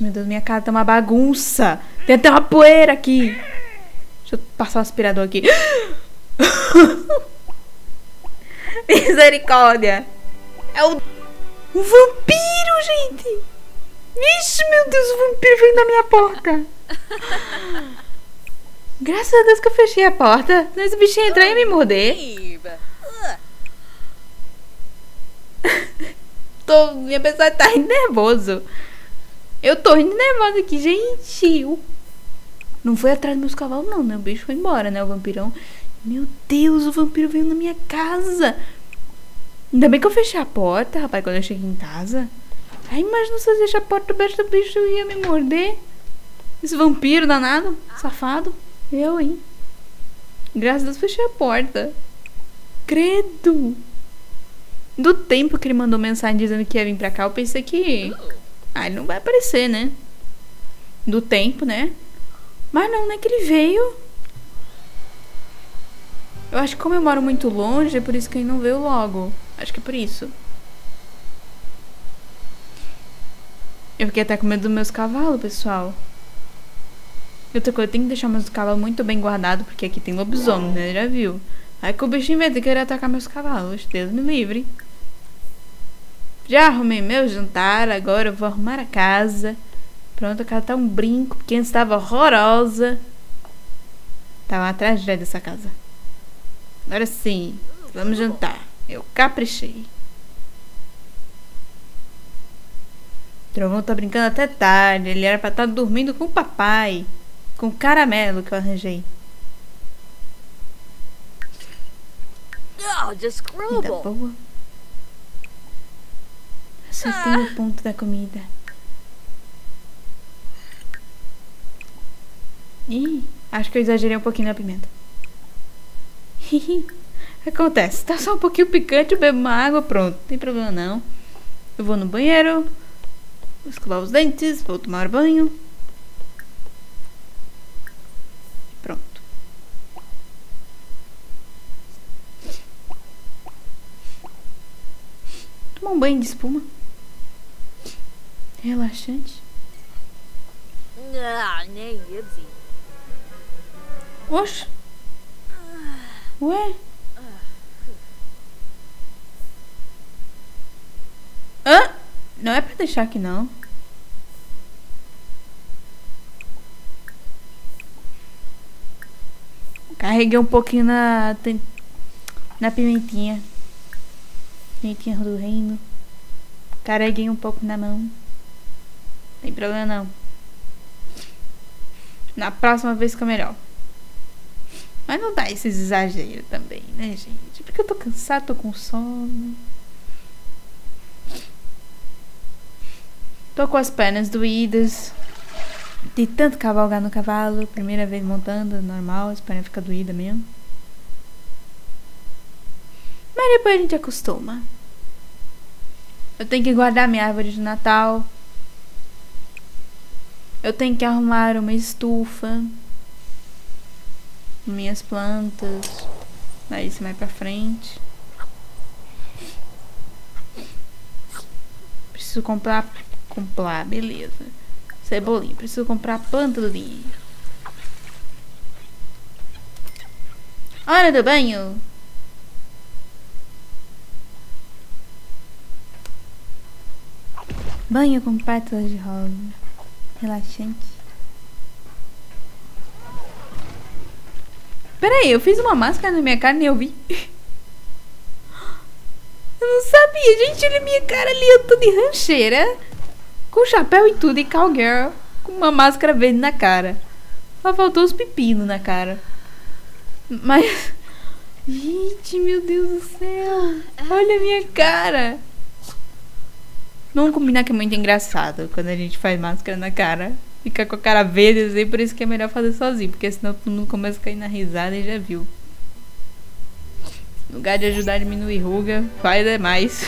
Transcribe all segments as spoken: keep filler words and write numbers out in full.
meu Deus, minha casa tá uma bagunça. Tem até uma poeira aqui. Deixa eu passar o aspirador aqui. Misericórdia. É o... um vampiro, gente. Ixi, meu Deus, o vampiro veio na minha porta. Graças a Deus que eu fechei a porta. Senão esse bichinho entrar e me morder. Tô, minha pessoa tá rindo nervoso. Eu tô rindo nervoso aqui, gente. O... Não foi atrás dos meus cavalos, não, né? O bicho foi embora, né? O vampirão. Meu Deus, o vampiro veio na minha casa. Ainda bem que eu fechei a porta, rapaz, quando eu cheguei em casa. Ai, imagina se eu deixar a porta aberta, o bicho ia me morder. Esse vampiro danado, safado. Eu, hein? Graças a Deus fechei a porta. Credo. Do tempo que ele mandou mensagem dizendo que ia vir pra cá, eu pensei que... Ah, ele não vai aparecer, né? Do tempo, né? Mas não, né, que ele veio. Eu acho que como eu moro muito longe, é por isso que ele não veio logo. Acho que é por isso. Eu fiquei até com medo dos meus cavalos, pessoal. Outra coisa, eu tenho que deixar meus cavalos muito bem guardados, porque aqui tem lobisomem, né? Já viu? Aí que o bichinho vai querer atacar meus cavalos. Deus me livre. Já arrumei meu jantar, agora eu vou arrumar a casa. Pronto, a casa tá um brinco, porque antes estava horrorosa. Tava uma tragédia dessa casa. Agora sim, vamos jantar. Eu caprichei. Trovão tá brincando até tarde. Ele era pra estar dormindo com o papai. Com o caramelo que eu arranjei. Oh, just Comida boa. Acertei o ponto da comida. Ih, acho que eu exagerei um pouquinho na pimenta. Acontece, tá só um pouquinho picante, eu bebo uma água, pronto. Não tem problema não. Eu vou no banheiro, vou escovar os dentes, vou tomar banho. Pronto. Tomar um banho de espuma. Relaxante. Ah, nem yibsy. Oxe. Ué? Hã? Não é pra deixar aqui, não. Carreguei um pouquinho na... Na pimentinha. Pimentinha do reino. Carreguei um pouco na mão. Não tem problema, não. Na próxima vez fica melhor. Mas não dá esses exageros também, né, gente? Porque eu tô cansada, tô com sono. Tô com as pernas doídas. De tanto cavalgar no cavalo. Primeira vez montando, normal. As pernas ficam doídas mesmo. Mas depois a gente acostuma. Eu tenho que guardar minha árvore de Natal. Eu tenho que arrumar uma estufa. Minhas plantas. Daí isso mais pra frente. Preciso comprar. Comprar, beleza. Cebolinha. Preciso comprar planta do dia. Hora do banho. Banho com pétalas de rosa. Relaxante. Peraí, eu fiz uma máscara na minha cara e nem eu vi. Eu não sabia, gente. Olha a minha cara ali. Eu tô de rancheira. Com chapéu e tudo. E cowgirl. Com uma máscara verde na cara. Só faltou os pepinos na cara. Mas... Gente, meu Deus do céu. Olha a minha cara. Vamos combinar que é muito engraçado quando a gente faz máscara na cara. Fica com a cara verde assim, por isso que é melhor fazer sozinho. Porque senão todo mundo começa a cair na risada e já viu. No lugar de ajudar a diminuir ruga, faz é mais.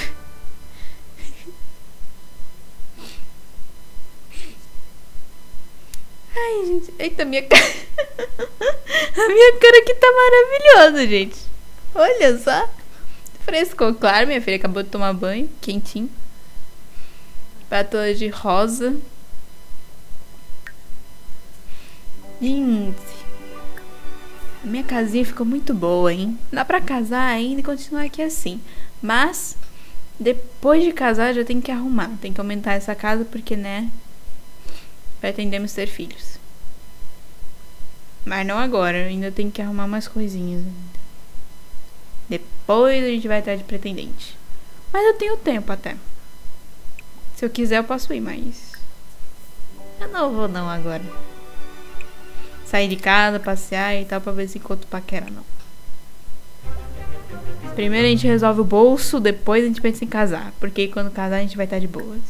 Ai, gente. Eita, minha cara. A minha cara aqui tá maravilhosa, gente. Olha só. Frescou, claro. Minha filha acabou de tomar banho. Quentinho. Pétalas de rosa. Gente, minha casinha ficou muito boa, hein? Dá pra casar ainda e continuar aqui assim. Mas, depois de casar, já tem que arrumar. Tem que aumentar essa casa porque, né? Pretendemos ter filhos. Mas não agora. Ainda tem que arrumar umas coisinhas. Depois a gente vai atrás de pretendente. Mas eu tenho tempo até. Se eu quiser eu posso ir, mas... eu não vou não agora. Sair de casa, passear e tal, pra ver se encontro paquera, não. Primeiro a gente resolve o bolso, depois a gente pensa em casar. Porque quando casar a gente vai estar de boas.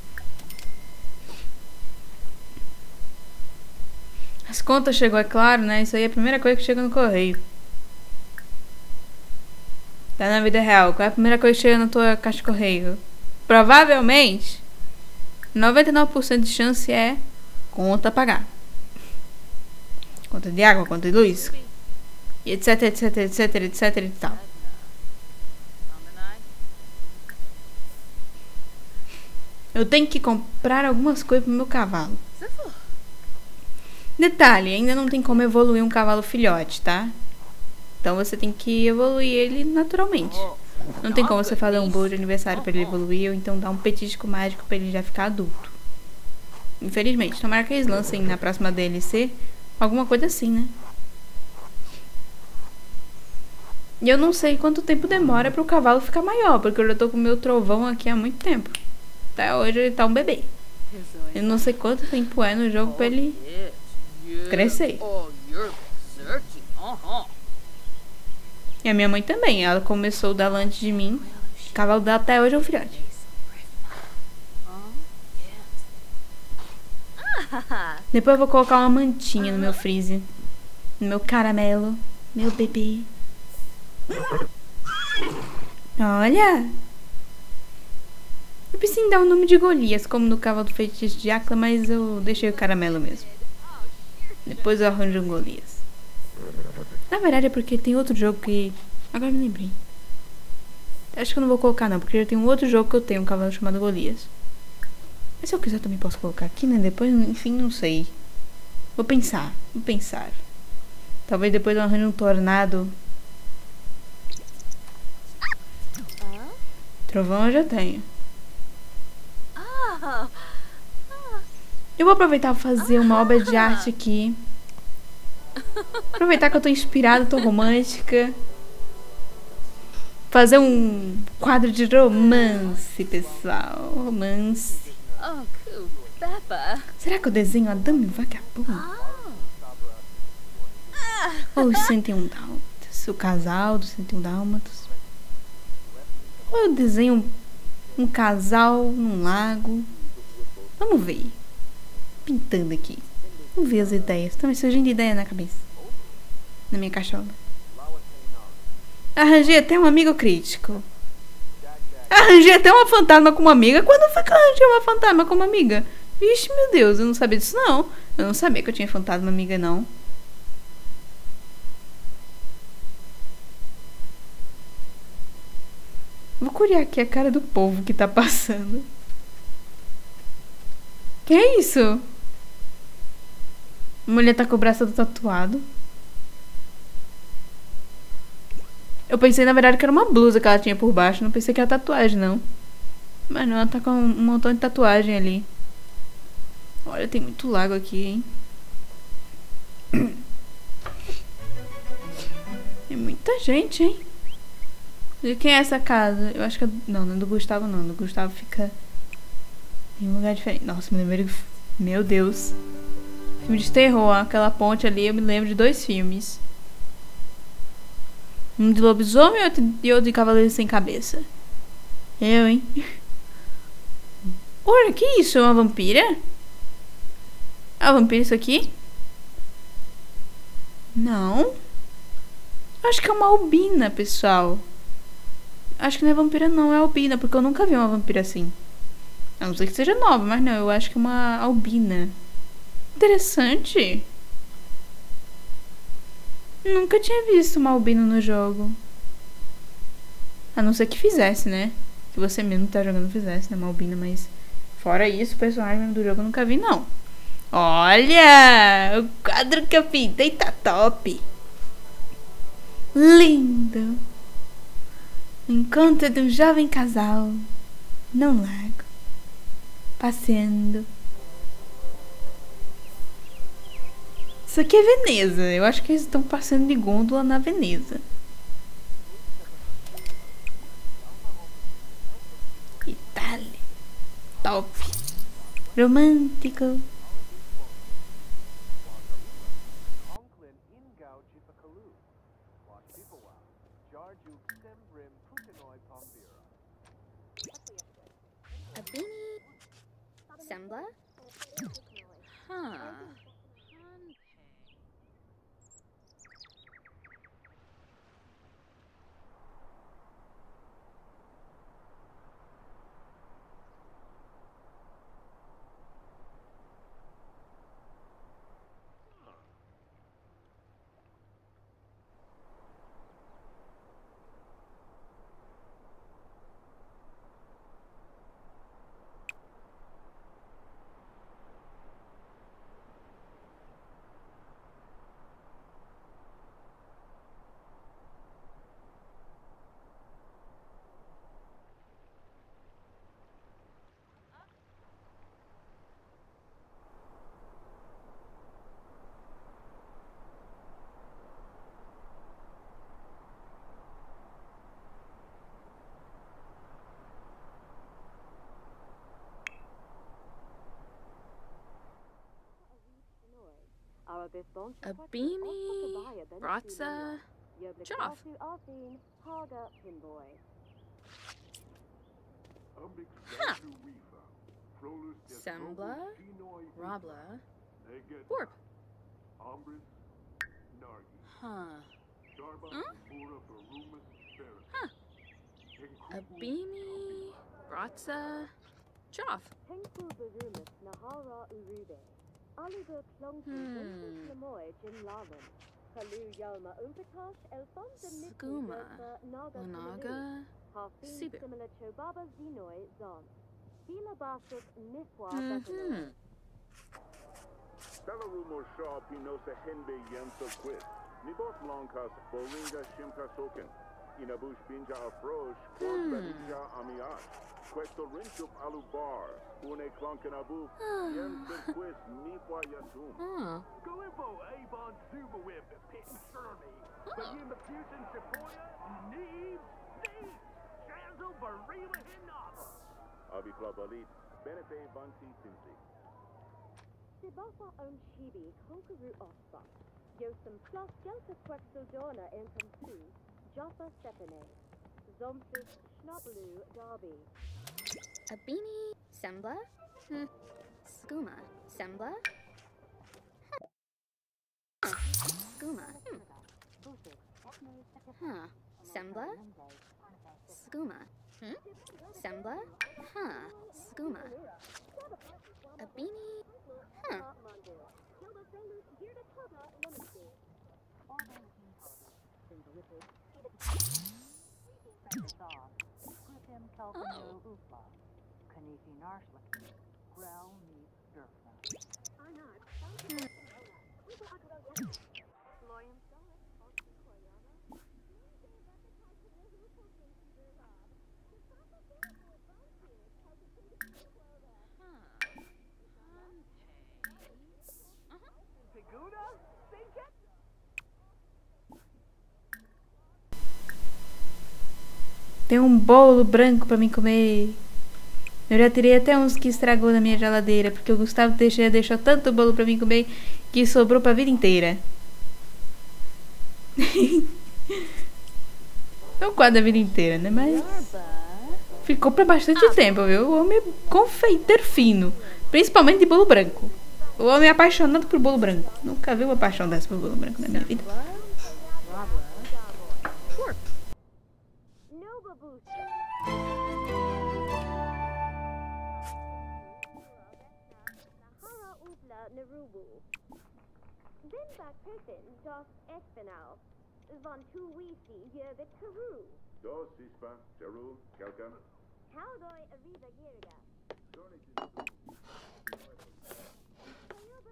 As contas chegou, é claro, né? Isso aí é a primeira coisa que chega no correio. Tá na vida real. Qual é a primeira coisa que chega na tua caixa de correio? Provavelmente, noventa e nove por cento de chance é conta a pagar. Conta de água, conta de luz. E etc, etc, etc, etc e tal. Eu tenho que comprar algumas coisas pro meu cavalo. Detalhe, ainda não tem como evoluir um cavalo filhote, tá? Então você tem que evoluir ele naturalmente. Não tem como você fazer um bolo de aniversário pra ele evoluir ou então dar um petisco mágico pra ele já ficar adulto. Infelizmente, tomara que eles lancem na próxima D L C alguma coisa assim, né? E eu não sei quanto tempo demora pro cavalo ficar maior, porque eu já tô com o meu trovão aqui há muito tempo. Até hoje ele tá um bebê. Eu não sei quanto tempo é no jogo pra ele crescer. E a minha mãe também, ela começou o dela antes de mim. O cavalo dela até hoje é um filhote. Depois eu vou colocar uma mantinha no meu freezer. No meu caramelo. Meu bebê. Olha! Eu pensei em dar o nome de Golias, como no cavalo do feitiço de Acla, mas eu deixei o caramelo mesmo. Depois eu arranjo um Golias. Na verdade é porque tem outro jogo que... agora me lembrei. Acho que eu não vou colocar não, porque já tem um outro jogo que eu tenho, um cavalo chamado Golias. Mas se eu quiser também posso colocar aqui, né? Depois, enfim, não sei. Vou pensar, vou pensar. Talvez depois eu arranjo um tornado. Trovão eu já tenho. Eu vou aproveitar pra fazer uma obra de arte aqui. Aproveitar que eu tô inspirada, tô romântica. Fazer um quadro de romance, pessoal. Romance. Será que eu desenho a Dama e o Vagabundo? Ou os cento e um Dálmatas? O casal dos cento e um Dálmatas? Ou eu desenho um casal num lago? Vamos ver. Pintando aqui. Vamos ver as ideias. Estão me surgindo ideia na cabeça. Na minha cachola. Arranjei até um amigo crítico. Arranjei até uma fantasma como amiga. Quando foi que eu arranjei uma fantasma como amiga? Vixe, meu Deus, eu não sabia disso não. Eu não sabia que eu tinha fantasma amiga não. Vou curiar aqui a cara do povo que tá passando. Que é isso? A mulher tá com o braço todo tatuado. Eu pensei na verdade que era uma blusa que ela tinha por baixo. Não pensei que era tatuagem não. Mas não, ela tá com um montão de tatuagem ali. Olha, tem muito lago aqui, hein? Tem muita gente, hein? De quem é essa casa? Eu acho que é... não, não é do Gustavo não. Do Gustavo fica em um lugar diferente. Nossa, me lembrei... meu Deus. Filme de terror, aquela ponte ali. Eu me lembro de dois filmes. Um de lobisomem e outro de cavaleiro sem cabeça. Eu, hein? Olha, que isso? É uma vampira? É uma vampira isso aqui? Não. Acho que é uma albina, pessoal. Acho que não é vampira não, é albina. Porque eu nunca vi uma vampira assim. A não ser que seja nova, mas não. Eu acho que é uma albina. Interessante. Nunca tinha visto uma albino no jogo. A não ser que fizesse, né? Que você mesmo tá jogando fizesse, né? Uma albina, mas... fora isso, o personagem do jogo eu nunca vi, não. Olha, o quadro que eu pintei tá top. Lindo. Encontro de um jovem casal num lago, passeando. Isso aqui é Veneza. Eu acho que eles estão passeando de gôndola na Veneza. Itália. Top. Romântico. Abini Sembla? Huh. Abini Bratza Joff. Huh. Sembla Rabla Borp. Huh. Huh? Huh. Abini Bratza Joff. Skuma Lanaga Sibu. Mm-hmm. Salarumo Shaw Pinosa Henbe Yenso Quit. Nibos Lonkas Boringa Shimka Soken. Inabush Binja Afrosh, Korbeja Amiash. Questo Rinchup Alubar. Une Klonkanabu. Yenso Quit Nipwa Yatum. Huh. Goibo Avon Zuba Whip Pit Surly. But you Mafusin Sequoia Needs Needs. Chanzo Barila Hinava. Abi Klabalit. Benefe Banti Tinsi. Sibasa on Shibi, Konkaru Ospa. Yosem plus Delta Quexel Dona and Kamsu, Jaffa Sepine. Zomsus Schnablu Darby. Abini Sembla? Hmm. Skuma Sembla? Huh. Skuma. Hmm. Huh. Sembla? Skuma. Hmm? Sembla? Huh. Skuma. Abini? Huh. Tem um bolo branco pra mim comer. Eu já tirei até uns que estragou na minha geladeira, porque o Gustavo Teixeira deixou tanto bolo pra mim comer que sobrou pra vida inteira. Não quase a vida inteira, né? Mas ficou pra bastante tempo, viu? O homem é confeiteiro fino, principalmente de bolo branco. O homem é apaixonado por bolo branco. Nunca vi uma paixão dessa por bolo branco na minha vida. Van tu wisi hier vet Peru. Dos Sispa, Jeru, Kelka. Cowboy Aviva Girga.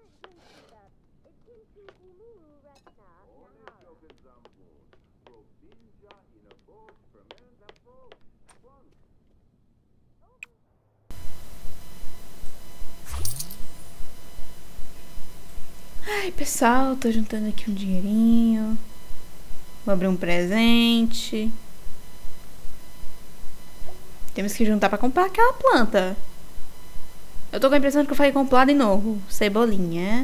Ai, pessoal, tô juntando aqui um dinheirinho. Vou abrir um presente. Temos que juntar pra comprar aquela planta. Eu tô com a impressão de que eu falei comprar de novo. Cebolinha.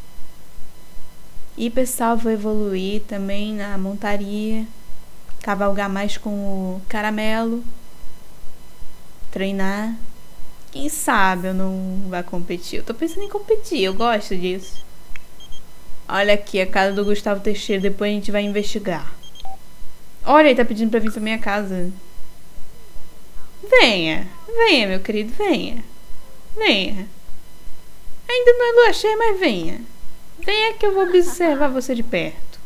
E, pessoal, vou evoluir também na montaria. Cavalgar mais com o caramelo. Treinar. Quem sabe eu não vá competir. Eu tô pensando em competir, eu gosto disso. Olha aqui, a casa do Gustavo Teixeira. Depois a gente vai investigar. Olha, ele tá pedindo pra vir pra minha casa. Venha. Venha, meu querido, venha. Venha. Ainda não é lua cheia, mas venha. Venha que eu vou observar você de perto.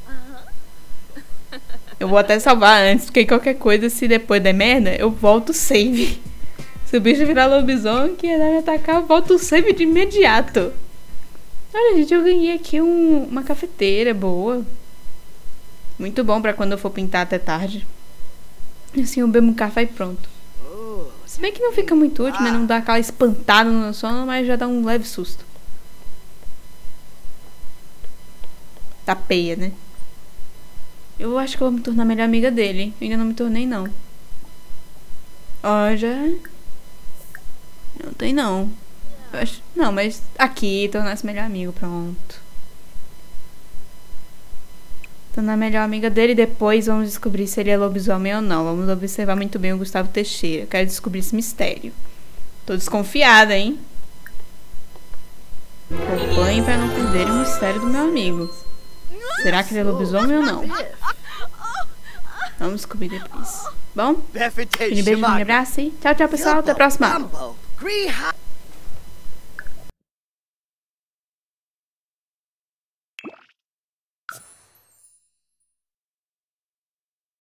Eu vou até salvar antes, porque qualquer coisa, se depois der merda, eu volto o save. Se o bicho virar lobisomem que ia me atacar, eu volto o save de imediato. Olha, gente, eu ganhei aqui um, uma cafeteira boa. Muito bom pra quando eu for pintar até tarde. Assim eu bebo um café e pronto. Se bem que não fica muito útil, né? Não dá aquela espantada no sono, mas já dá um leve susto. Tapeia, né? Eu acho que eu vou me tornar a melhor amiga dele. Eu ainda não me tornei, não. Ó, já... Não tem, não. Eu acho... Não, mas aqui, tornar-se melhor amigo, pronto. Tornar a melhor amiga dele e depois vamos descobrir se ele é lobisomem ou não. Vamos observar muito bem o Gustavo Teixeira. Eu quero descobrir esse mistério. Tô desconfiada, hein? Acompanhe pra não perder o mistério do meu amigo. Será que ele é lobisomem ou não? Vamos descobrir depois. Bom? Um beijo, um abraço e tchau, tchau, pessoal. Até a próxima.